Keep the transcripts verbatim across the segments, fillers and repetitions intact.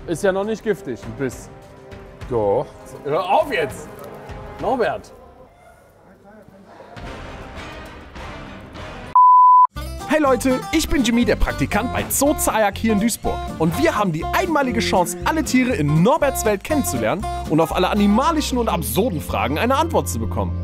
Ist ja noch nicht giftig, ein Biss. Doch. Hör auf jetzt! Norbert! Hey Leute, ich bin Jimmy, der Praktikant bei Zoo Zayak hier in Duisburg. Und wir haben die einmalige Chance, alle Tiere in Norberts Welt kennenzulernen und auf alle animalischen und absurden Fragen eine Antwort zu bekommen.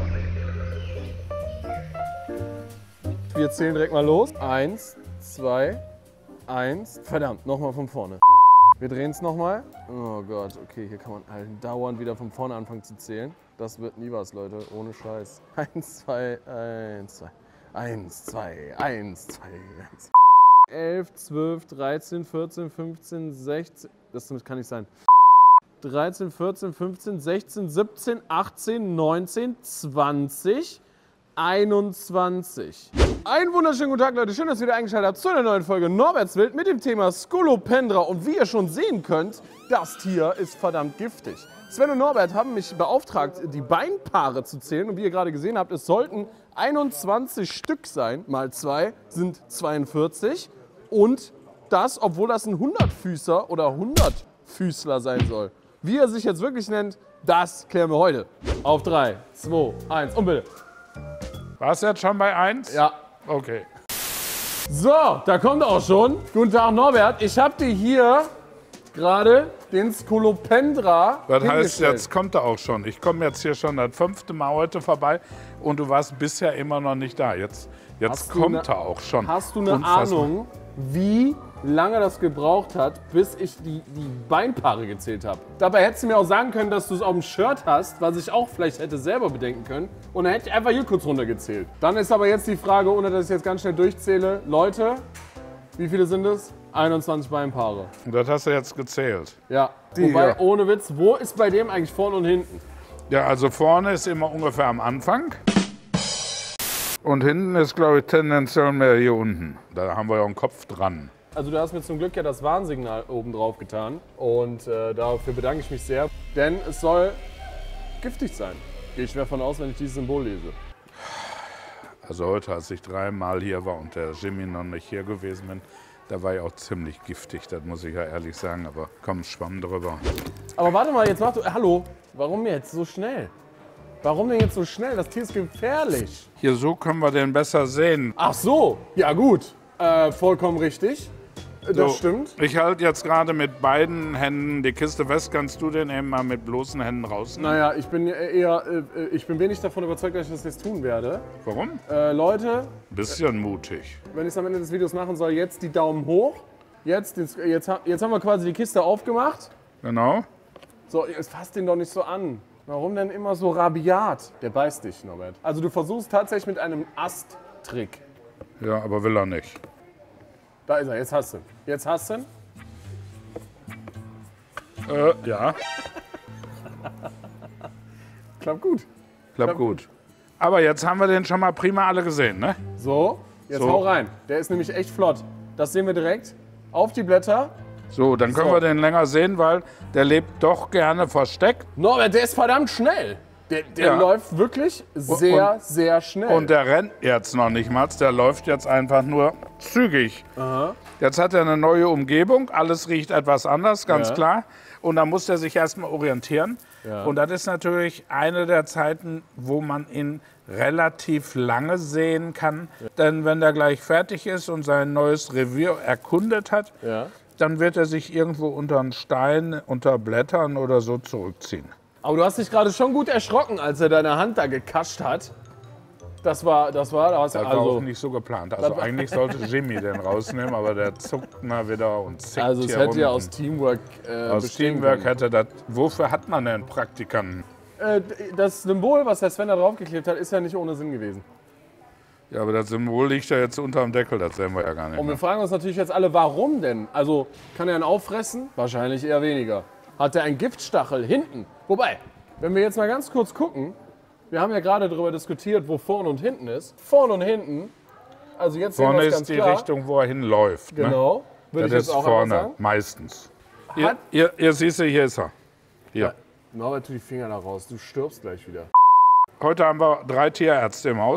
Wir zählen direkt mal los. Eins, zwei, eins. Verdammt, nochmal von vorne. Wir drehen es nochmal. Oh Gott, okay, hier kann man halt dauernd wieder von vorne anfangen zu zählen. Das wird nie was, Leute, ohne Scheiß. Eins, zwei, eins, zwei. Eins, zwei, eins, zwei, eins. elf, zwölf, dreizehn, vierzehn, fünfzehn, sechzehn. Das kann nicht sein. dreizehn, vierzehn, fünfzehn, sechzehn, siebzehn, achtzehn, neunzehn, zwanzig, einundzwanzig. Einen wunderschönen guten Tag, Leute. Schön, dass ihr wieder eingeschaltet habt zu einer neuen Folge Norberts Welt mit dem Thema Scolopendra. Und wie ihr schon sehen könnt, das Tier ist verdammt giftig. Sven und Norbert haben mich beauftragt, die Beinpaare zu zählen. Und wie ihr gerade gesehen habt, es sollten einundzwanzig Stück sein. Mal zwei sind zweiundvierzig. Und das, obwohl das ein hundertfüßer oder hundertfüßler sein soll. Wie er sich jetzt wirklich nennt, das klären wir heute. Auf drei, zwei, eins und bitte. Warst du jetzt schon bei eins? Ja. Okay. So, da kommt er auch schon. Guten Tag, Norbert. Ich habe dir hier gerade den Scolopendra Das heißt, jetzt kommt er auch schon. Ich komme jetzt hier schon das fünfte Mal heute vorbei und du warst bisher immer noch nicht da. Jetzt, jetzt kommt eine, er auch schon. Hast du eine Unfassbar. Ahnung, wie lange das gebraucht hat, bis ich die, die Beinpaare gezählt habe? Dabei hättest du mir auch sagen können, dass du es auf dem Shirt hast, was ich auch vielleicht hätte selber bedenken können. Und dann hätte ich einfach hier kurz runtergezählt. Dann ist aber jetzt die Frage, ohne dass ich jetzt ganz schnell durchzähle. Leute, wie viele sind es? einundzwanzig Beinpaare. Und das hast du jetzt gezählt. Ja. Die Wobei, hier. ohne Witz, wo ist bei dem eigentlich vorne und hinten? Ja, also vorne ist immer ungefähr am Anfang. Und hinten ist, glaube ich, tendenziell mehr hier unten. Da haben wir ja einen Kopf dran. Also du hast mir zum Glück ja das Warnsignal oben drauf getan. Und äh, dafür bedanke ich mich sehr. Denn es soll giftig sein. Gehe ich schwer von aus, wenn ich dieses Symbol lese. Also heute, als ich dreimal hier war und der Jimmy noch nicht hier gewesen bin, da war ich auch ziemlich giftig, das muss ich ja ehrlich sagen, aber komm, schwamm drüber. Aber warte mal, jetzt mach du... Hallo, warum jetzt so schnell? Warum denn jetzt so schnell? Das Tier ist gefährlich. Hier, so können wir den besser sehen. Ach so, ja gut. Äh, vollkommen richtig. Das So, stimmt. Ich halte jetzt gerade mit beiden Händen die Kiste fest. Kannst du den eben mal mit bloßen Händen rausnehmen? Naja, ich bin eher... Äh, ich bin wenig davon überzeugt, dass ich das jetzt tun werde. Warum? Äh, Leute, Bisschen mutig. wenn ich es am Ende des Videos machen soll, jetzt die Daumen hoch. Jetzt, jetzt, jetzt, jetzt haben wir quasi die Kiste aufgemacht. Genau. So, jetzt fasst den doch nicht so an. Warum denn immer so rabiat? Der beißt dich, Norbert. Also du versuchst tatsächlich mit einem Ast-Trick. Ja, aber will er nicht. Da ist er, jetzt hast du ihn. Jetzt hast du ihn. Äh, ja, Klappt gut. klappt gut. Aber jetzt haben wir den schon mal prima alle gesehen, ne? So, jetzt So. hau rein. Der ist nämlich echt flott. Das sehen wir direkt. Auf die Blätter. So, dann können So. wir den länger sehen, weil der lebt doch gerne versteckt. Norbert, der ist verdammt schnell. Der, der Ja. läuft wirklich sehr, und- sehr schnell. Und der rennt jetzt noch nicht mal, der läuft jetzt einfach nur zügig. Aha. Jetzt hat er eine neue Umgebung, alles riecht etwas anders, ganz Ja. klar. Und da muss er sich erstmal orientieren. Ja. Und das ist natürlich eine der Zeiten, wo man ihn relativ lange sehen kann. Denn wenn er gleich fertig ist und sein neues Revier erkundet hat, Ja. dann wird er sich irgendwo unter einen Stein, unter Blättern oder so zurückziehen. Aber du hast dich gerade schon gut erschrocken, als er deine Hand da gekascht hat. Das war, das war, da hast du Das war also, auch nicht so geplant. Also eigentlich sollte Jimmy den rausnehmen, aber der zuckt mal wieder und zickt also es hier hätte rum. ja aus Teamwork äh, Aus bestehen Teamwork können. hätte das. Wofür hat man denn Praktikanten? Äh, das Symbol, was der Sven da draufgeklebt hat, ist ja nicht ohne Sinn gewesen. Ja, aber das Symbol liegt ja jetzt unterm Deckel, das sehen wir ja gar nicht. Und wir Mehr. fragen uns natürlich jetzt alle, warum denn? Also, kann er ihn auffressen? Wahrscheinlich eher weniger. Hat er einen Giftstachel hinten? Wobei, wenn wir jetzt mal ganz kurz gucken, wir haben ja gerade darüber diskutiert, wo vorne und hinten ist. Vorne und hinten, also jetzt sehen Vorne wir es ist ganz die klar. Richtung, wo er hinläuft. Genau, Ne? würde ich Das jetzt ist auch vorne, einmal sagen. meistens. Ihr, Hat- ihr, ihr siehst, hier ist er. Hier. Ja. Norbert, tu die Finger da raus, du stirbst gleich wieder. Heute haben wir drei Tierärzte im Haus.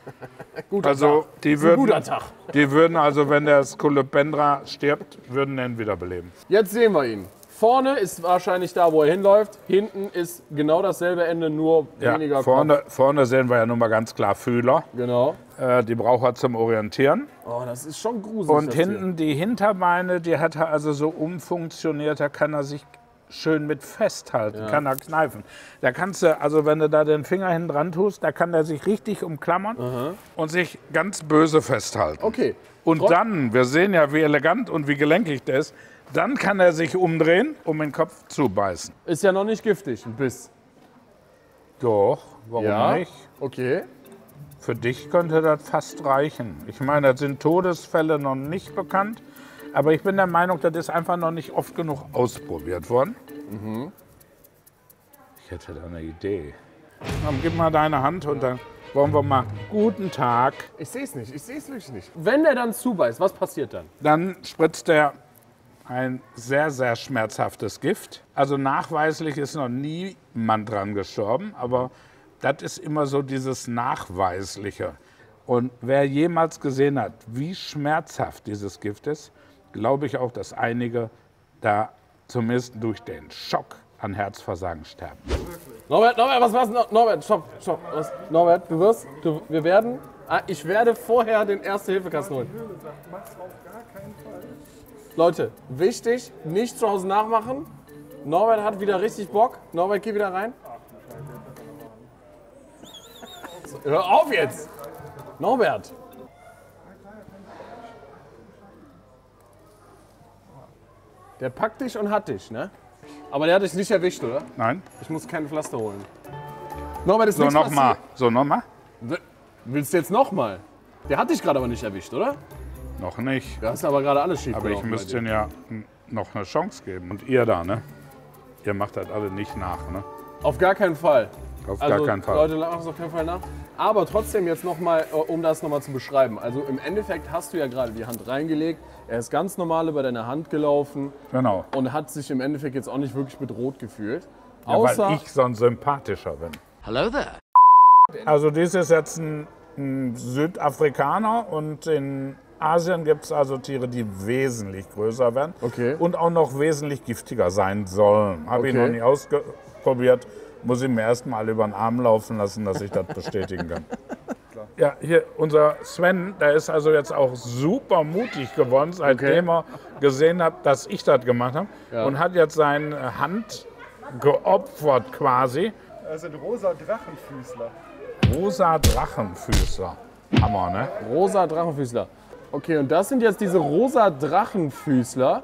Guter Also Tag. die Ist ein würden, guter Tag. die würden also, wenn der Scolopendra stirbt, würden den wiederbeleben. Jetzt sehen wir ihn. Vorne ist wahrscheinlich da, wo er hinläuft. Hinten ist genau dasselbe Ende, nur Ja, weniger vorne, vorne sehen wir ja nun mal ganz klar Fühler. Kopf. Genau. Äh, die braucht er zum Orientieren. Oh, das ist schon gruselig. Und das hinten die Hinterbeine, die hat er also so umfunktioniert, da kann er sich schön mit festhalten, kann er kneifen. Da kannst du, also wenn du da den Finger hinten dran tust, da kann er sich richtig umklammern und sich ganz böse festhalten. Okay. Und Trot- dann, wir sehen ja, wie elegant und wie gelenkig der ist, dann kann er sich umdrehen, um den Kopf zu beißen. Ist ja noch nicht giftig, ein Biss. Doch, warum Ja. nicht? Okay. Für dich könnte das fast reichen. Ich meine, das sind Todesfälle noch nicht bekannt, aber ich bin der Meinung, das ist einfach noch nicht oft genug ausprobiert worden. Mhm. Ich hätte da eine Idee. Dann gib mal deine Hand und dann wollen wir mal guten Tag. Ich sehe es nicht, ich sehe es wirklich nicht. Wenn der dann zubeißt, was passiert dann? Dann spritzt er ein sehr, sehr schmerzhaftes Gift. Also nachweislich ist noch niemand dran gestorben, aber das ist immer so dieses Nachweisliche. Und wer jemals gesehen hat, wie schmerzhaft dieses Gift ist, glaube ich auch, dass einige da zumindest durch den Schock an Herzversagen sterben. Norbert, Norbert, was war's? No- Norbert, stopp, stopp. Was? Norbert, du wirst, du, wir werden, ah, ich werde vorher den Erste-Hilfe-Kasten holen. Leute, wichtig, nicht zu Hause nachmachen. Norbert hat wieder richtig Bock. Norbert, geh wieder rein. So, hör auf jetzt! Norbert! Der packt dich und hat dich, ne? Aber der hat dich nicht erwischt, oder? Nein? Ich muss kein Pflaster holen. Norbert, ist So, nichts nochmal. So, nochmal? passiert. Willst du jetzt nochmal? Der hat dich gerade aber nicht erwischt, oder? Noch nicht. Da ist aber gerade alles schief Aber ich müsste ihnen ja n- noch eine Chance geben. Und ihr da, ne? Ihr macht das alle nicht nach, ne? Auf gar keinen Fall. Auf Also, gar keinen Fall. Leute, machen es auf keinen Fall nach. Aber trotzdem jetzt nochmal, um das nochmal zu beschreiben. Also im Endeffekt hast du ja gerade die Hand reingelegt. Er ist ganz normal über deine Hand gelaufen Genau. und hat sich im Endeffekt jetzt auch nicht wirklich bedroht gefühlt. Ja, Außer, weil ich so ein sympathischer bin. Hello there. Also dies ist jetzt ein, ein Südafrikaner und in Asien gibt es also Tiere, die wesentlich größer werden Okay. und auch noch wesentlich giftiger sein sollen. Habe ich Okay. noch nie ausprobiert. Muss ich mir erst mal über den Arm laufen lassen, dass ich das bestätigen kann. Ja, hier, unser Sven, der ist also jetzt auch super mutig geworden, seitdem er gesehen hat, dass ich das gemacht habe. Ja. Und hat jetzt seine Hand geopfert quasi. Das sind rosa Drachenfüßler. Rosa Drachenfüßer. Hammer, ne? rosa Drachenfüßler. Okay, und das sind jetzt diese rosa Drachenfüßler,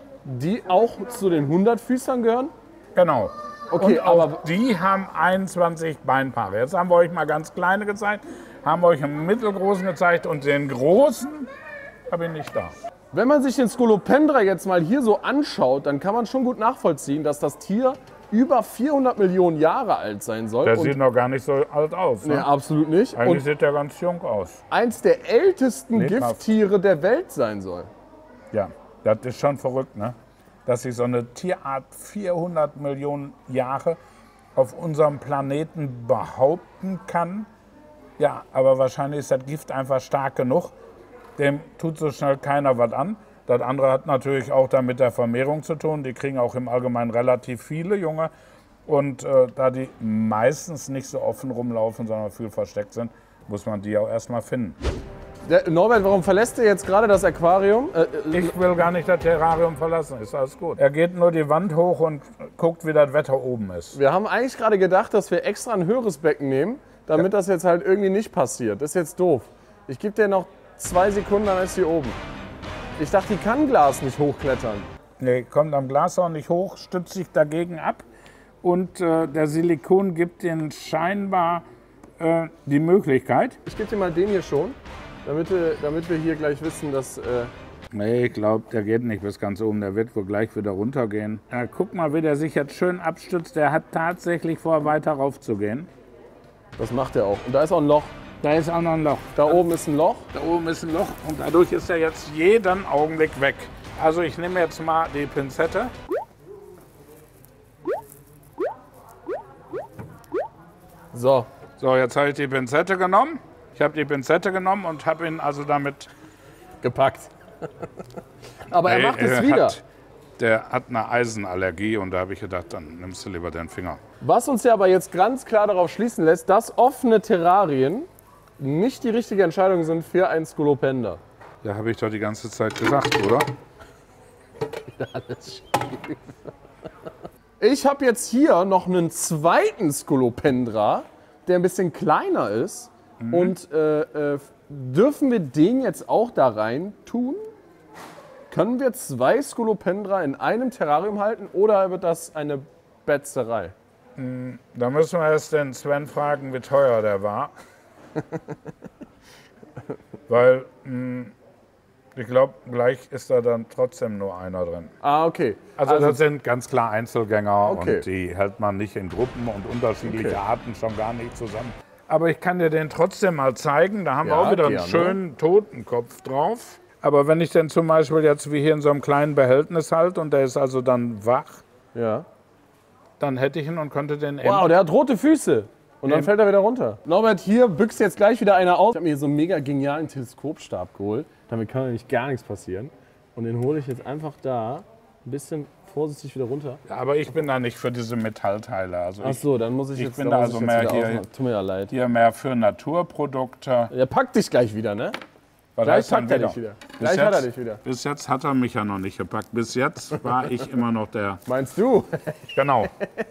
die auch zu den Hundertfüßlern gehören? Genau. Okay, und auch aber die haben einundzwanzig Beinpaare. Jetzt haben wir euch mal ganz kleine gezeigt, haben wir euch einen mittelgroßen gezeigt und den großen habe ich nicht da. wenn man sich den Scolopendra jetzt mal hier so anschaut, dann kann man schon gut nachvollziehen, dass das Tier über vierhundert Millionen Jahre alt sein soll. Der Und- sieht noch gar nicht so alt aus. nee, Ne? absolut nicht. Eigentlich Und sieht der ganz jung aus. eins der ältesten Lebhaft. Gifttiere der Welt sein soll. Ja, das ist schon verrückt, ne? Dass sich so eine Tierart vierhundert Millionen Jahre auf unserem Planeten behaupten kann. Ja, aber wahrscheinlich ist das Gift einfach stark genug. Dem tut so schnell keiner was an. Das andere hat natürlich auch dann mit der Vermehrung zu tun. Die kriegen auch im Allgemeinen relativ viele Junge. Und äh, da die meistens nicht so offen rumlaufen, sondern viel versteckt sind, muss man die auch erstmal finden. Der, Norbert, warum verlässt du jetzt gerade das Aquarium? Äh, äh, Ich will gar nicht das Terrarium verlassen, ist alles gut. Er geht nur die Wand hoch und guckt, wie das Wetter oben ist. wir haben eigentlich gerade gedacht, dass wir extra ein höheres Becken nehmen, damit das jetzt halt irgendwie nicht passiert. Das ist jetzt doof. Ich gebe dir noch zwei Sekunden, dann ist sie oben. Ich dachte, die kann Glas nicht hochklettern. Nee, kommt am Glashorn nicht hoch, stützt sich dagegen ab und äh, der Silikon gibt ihnen scheinbar äh, die Möglichkeit. Ich gebe dir mal den hier schon, damit wir, damit wir hier gleich wissen, dass... Äh, Nee, ich glaube, der geht nicht bis ganz oben, der wird wohl gleich wieder runtergehen. Ja, guck mal, wie der sich jetzt schön abstützt, der hat tatsächlich vor, weiter raufzugehen. das macht er auch. Und da ist auch ein Loch. Da ist auch noch ein Loch. Da oben ist ein Loch. Da oben ist ein Loch und dadurch ist er jetzt jeden Augenblick weg. Also ich nehme jetzt mal die Pinzette. So, So, jetzt habe ich die Pinzette genommen. Ich Ich habe die Pinzette genommen und habe ihn also damit Gepackt. Aber Nee, er macht es er wieder. Hat, der hat eine Eisenallergie und da habe ich gedacht, dann nimmst du lieber den Finger. Was uns ja aber jetzt ganz klar darauf schließen lässt, dass offene Terrarien nicht die richtige Entscheidung sind für einen Scolopender. Ja, habe ich doch die ganze Zeit gesagt, oder? Ich habe jetzt hier noch einen zweiten Scolopendra, der ein bisschen kleiner ist. Mhm. Und äh, äh, dürfen wir den jetzt auch da rein tun? Können wir zwei Scolopendra in einem Terrarium halten oder wird das eine Betzerei? Da müssen wir erst den Sven fragen, wie teuer der war. Weil mh, ich glaube, gleich ist da dann trotzdem nur einer drin. Ah, okay. Also, das sind ganz klar Einzelgänger Okay. und die hält man nicht in Gruppen und unterschiedliche Okay. Arten schon gar nicht zusammen. Aber ich kann dir den trotzdem mal zeigen. Da haben Ja, wir auch wieder einen gerne. schönen Totenkopf drauf. Aber wenn ich den zum Beispiel jetzt wie hier in so einem kleinen Behältnis halte und der ist also dann wach, Ja. dann hätte ich ihn und könnte den Wow, der hat rote Füße. Und dann Ähm. fällt er wieder runter. Norbert, hier büchst jetzt gleich wieder einer aus. Ich habe mir hier so einen mega genialen Teleskopstab geholt. Damit kann nämlich gar nichts passieren. Und den hole ich jetzt einfach da ein bisschen vorsichtig wieder runter. Ja, aber ich bin da nicht für diese Metallteile. Also Ach ich so, dann muss ich ich jetzt, bin dann da muss also ich jetzt mehr wieder hier- ausmachen. Tut mir ja leid. hier mehr für Naturprodukte. Der packt dich gleich wieder, ne? Was Gleich heißt dann packt er dich wieder. Bis Gleich hat er jetzt- dich wieder. Bis jetzt hat er mich ja noch nicht gepackt. Bis jetzt war ich immer noch der. Meinst du? Genau.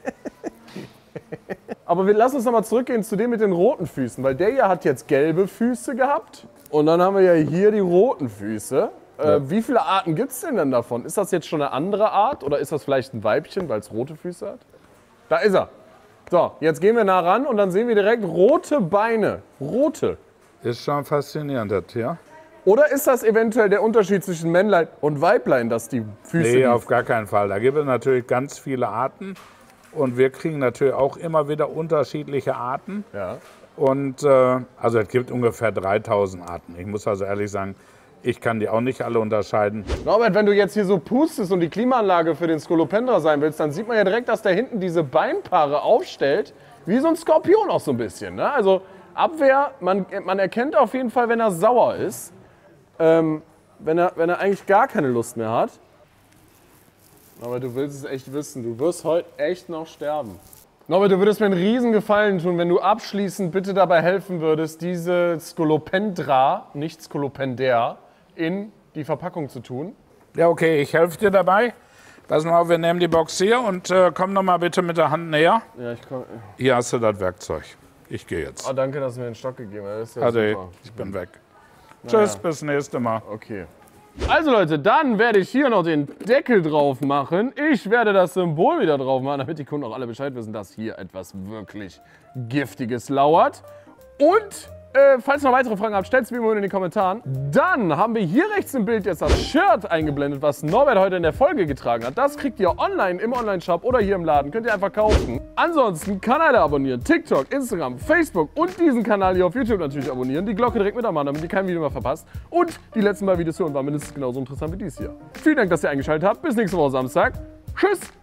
Aber wir lassen uns nochmal zurückgehen zu dem mit den roten Füßen. Weil der hier hat jetzt gelbe Füße gehabt. Und dann haben wir ja hier die roten Füße. Äh, wie viele Arten gibt es denn dann davon? Ist das jetzt schon eine andere Art oder ist das vielleicht ein Weibchen, weil es rote Füße hat? Da ist er. So, jetzt gehen wir nah ran und dann sehen wir direkt rote Beine. Rote. Ist schon faszinierend, das Tier. Oder ist das eventuell der Unterschied zwischen Männlein und Weiblein, dass die Füße... Nee, die- auf gar keinen Fall. Da gibt es natürlich ganz viele Arten. Und wir kriegen natürlich auch immer wieder unterschiedliche Arten. ja. Und äh, also es gibt ungefähr dreitausend Arten. Ich muss also ehrlich sagen, ich kann die auch nicht alle unterscheiden. Norbert, wenn du jetzt hier so pustest und die Klimaanlage für den Scolopendra sein willst, dann sieht man ja direkt, dass der hinten diese Beinpaare aufstellt, wie so ein Skorpion auch so ein bisschen. Ne? Also Abwehr, man, man erkennt auf jeden Fall, wenn er sauer ist, ähm, wenn, er, wenn er eigentlich gar keine Lust mehr hat. Aber du willst es echt wissen, du wirst heute echt noch sterben. Norbert, du würdest mir einen riesen Gefallen tun, wenn du abschließend bitte dabei helfen würdest, diese Scolopendra, nicht Scolopender, in die Verpackung zu tun. Ja, okay, ich helfe dir dabei. Pass mal auf, wir nehmen die Box hier und äh, komm noch mal bitte mit der Hand näher. Ja, ich komm. Hier hast du das Werkzeug. Ich gehe jetzt. Oh, danke, dass du mir den Stock gegeben hast. Das ist ja Ade, super. ich bin weg. Tschüss, bis nächste Mal. Okay. Also Leute, dann werde ich hier noch den Deckel drauf machen. Ich werde das Symbol wieder drauf machen, damit die Kunden auch alle Bescheid wissen, dass hier etwas wirklich Giftiges lauert. Und äh, falls ihr noch weitere Fragen habt, stellt es mir mal in den Kommentaren. Dann haben wir hier rechts im Bild jetzt das Shirt eingeblendet, was Norbert heute in der Folge getragen hat. Das kriegt ihr online im Online-Shop oder hier im Laden. Könnt ihr einfach kaufen. Ansonsten Kanäle abonnieren, TikTok, Instagram, Facebook und diesen Kanal hier auf YouTube natürlich abonnieren. Die Glocke direkt mit anmachen, damit ihr kein Video mehr verpasst. Und die letzten beiden Videos hören waren mindestens genauso interessant wie dies hier. Vielen Dank, dass ihr eingeschaltet habt. Bis nächste Woche Samstag. Tschüss!